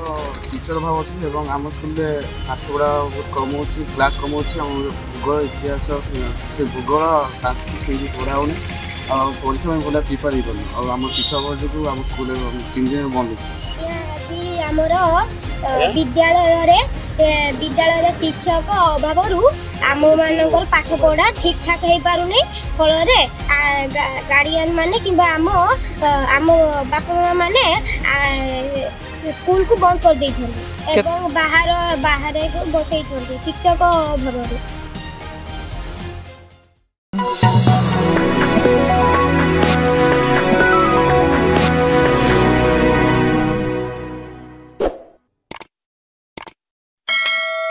Teacher भाव अच्छे आम स्कूल पाठपढ़ा बहुत कम हो क्लास कम अच्छी भूगोल इतिहास से भूगोल सांस्कृतिक पढ़ा होनी परीक्षा में भला प्रिपेयर हो आम शिक्षक जो आम स्कूल 3 दिन बंद विद्यालय शिक्षक अभाव आम मान पाठ पढ़ा ठीक ठाक हो पारे फल गार्डियन माने कि आम बापा माने स्कूल को बंद कर बाहर बसई शिक्षक अभाव।